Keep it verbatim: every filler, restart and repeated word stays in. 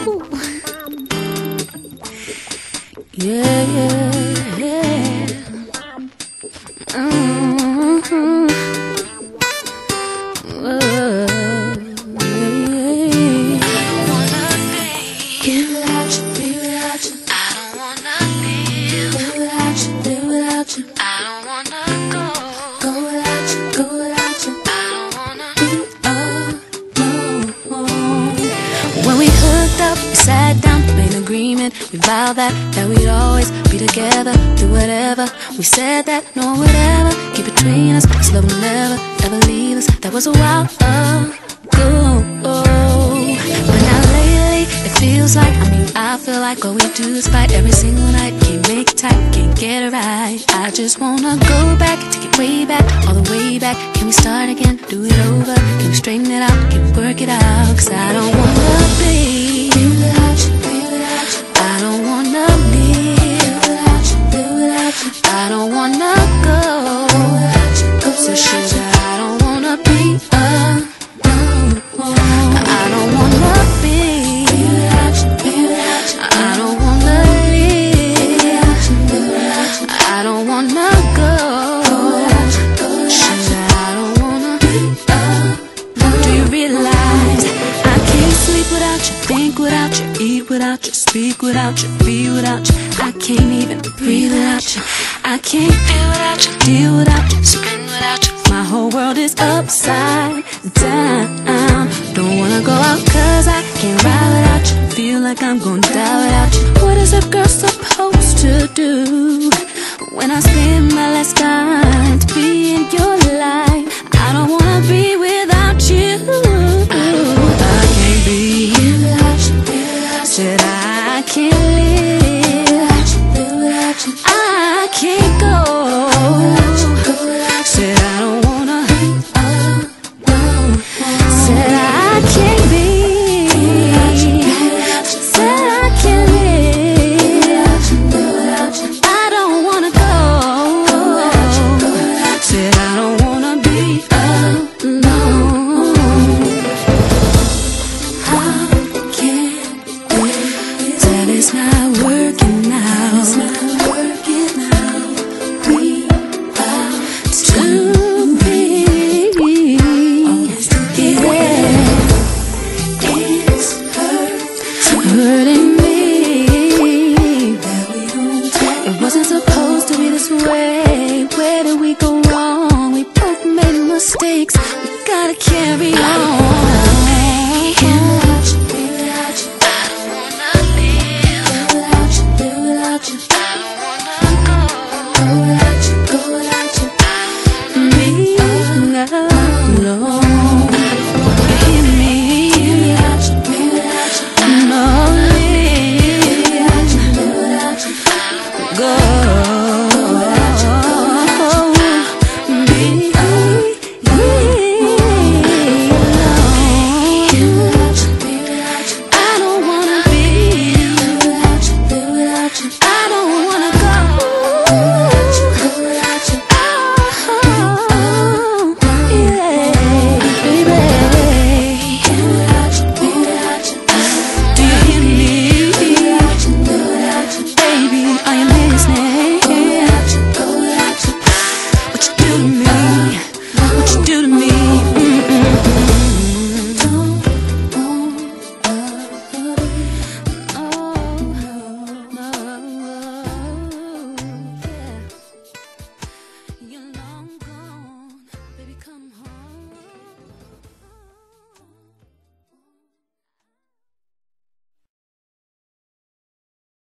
Yeah, yeah, yeah. Mm-hmm. Whoa, yeah. I don't wanna be without you, be without you. I don't wanna live Live without you, live without you. I don't wanna go Go without you, go without you. I don't wanna Be alone. When we hooked up, we sat down, made an agreement. We vowed that, that we'd always be together, do whatever. We said that no one would ever get between us. This love will never, ever leave us. That was a while ago. But now lately, it feels like, I mean, I feel like all we do is fight every single night. Can't make it tight, can't get it right. I just wanna go back, take it way back, all the way back. Can we start again, do it over? Can we straighten it out, can we work it out? Cause I don't wanna be without you, be without you. I don't wanna live without you, live without you. I don't wanna go without you, go so sugar, I don't wanna be alone. I don't wanna be without you, be without you. I don't wanna live without you, live without you. I don't wanna go without you, go sugar, I don't wanna be alone. Do you realize I can't sleep without you, think without you, eat without you, speak without you, be without you. I can't even breathe without you. I can't feel without you, deal without you, spin without you. My whole world is upside down. Don't wanna go out cause I can't ride without you. Feel like I'm gonna die without you. What is a girl supposed to do when I spend my last time to be in your life? I don't wanna be without you. I can't be without you. Said I can't live